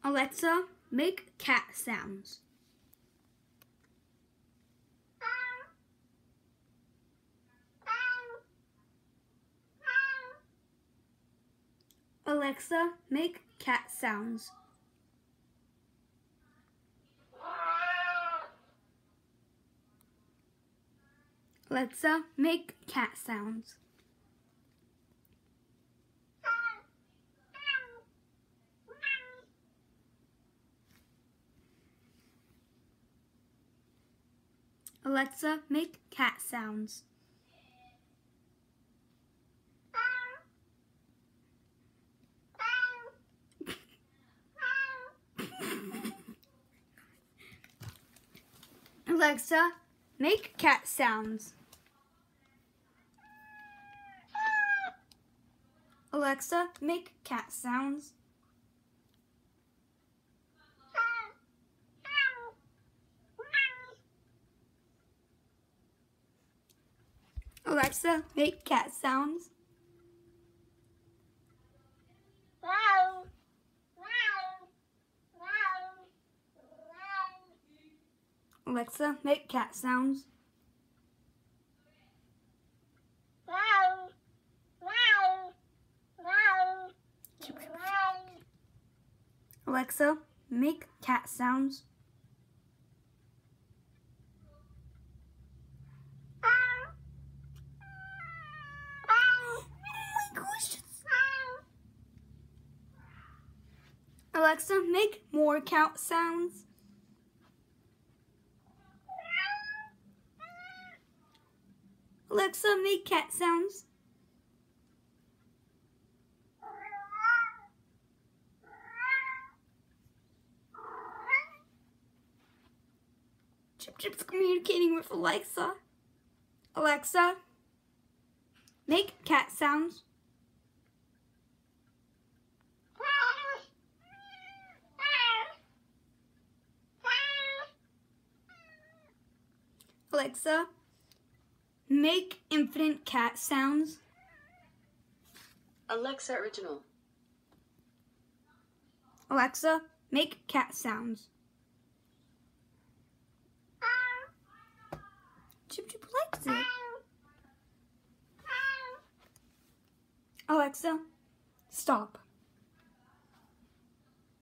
Alexa, make cat sounds. Alexa, make cat sounds. Alexa, make cat sounds. Alexa, make cat sounds. Alexa, make cat sounds. Alexa, make cat sounds. Alexa, make cat sounds. Alexa, make cat sounds. Alexa, make cat sounds. Alexa, make more cat sounds. Alexa, make cat sounds. Chip Chip's communicating with Alexa. Alexa, make cat sounds. Alexa, make infinite cat sounds. Alexa Original. Alexa, make cat sounds. Chip Chip likes it. Alexa, stop.